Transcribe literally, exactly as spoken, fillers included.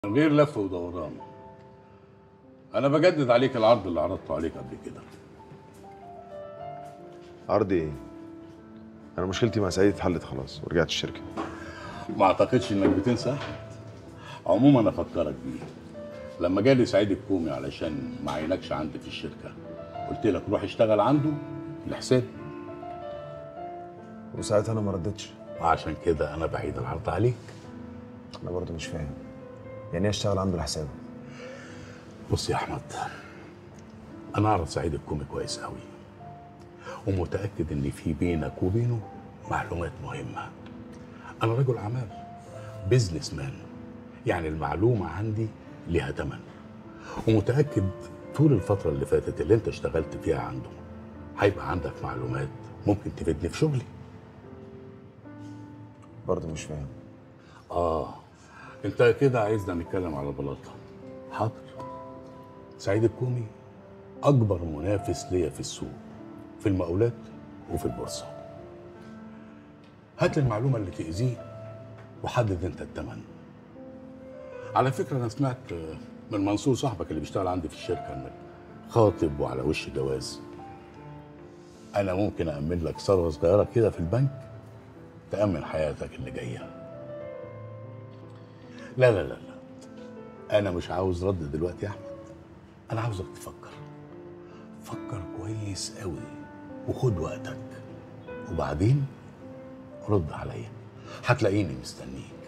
من غير لف ودوران، انا بجدد عليك العرض اللي عرضته عليك قبل كده. عرض ايه؟ انا مشكلتي مع سعيد اتحلت خلاص ورجعت الشركه. ما اعتقدش انك بتنسى احمد. عموما افكرك بيه، لما جالي سعيد الكومي علشان ما عينكش عندي في الشركه قلت لك روح اشتغل عنده لحسابي، وساعتها انا ما ردتش. وعشان كده انا بعيد العرض عليك. انا برضه مش فاهم يعني ايه اشتغل عنده لحسابه؟ بص يا احمد، انا اعرف سعيد الكومي كويس قوي ومتاكد ان في بينك وبينه معلومات مهمه. انا رجل اعمال، بيزنس مان، يعني المعلومه عندي ليها ثمن، ومتاكد طول الفتره اللي فاتت اللي انت اشتغلت فيها عنده هيبقى عندك معلومات ممكن تفيدني في شغلي. برضه مش فاهم. اه انت كده عايزنا نتكلم على بلاطه. حاضر. سعيد الكومي اكبر منافس ليا في السوق، في المقاولات وفي البورصه. هات لي المعلومه اللي تاذيه وحدد انت الثمن. على فكره انا سمعت من منصور صاحبك اللي بيشتغل عندي في الشركه انك خاطب وعلى وش جواز. انا ممكن أأمن لك ثروه صغيره كده في البنك تأمن حياتك اللي جايه. لا لا لا لا، انا مش عاوز رد دلوقتي يا احمد، انا عاوزك تفكر. فكر كويس قوي وخد وقتك، وبعدين رد عليا، هتلاقيني مستنيك.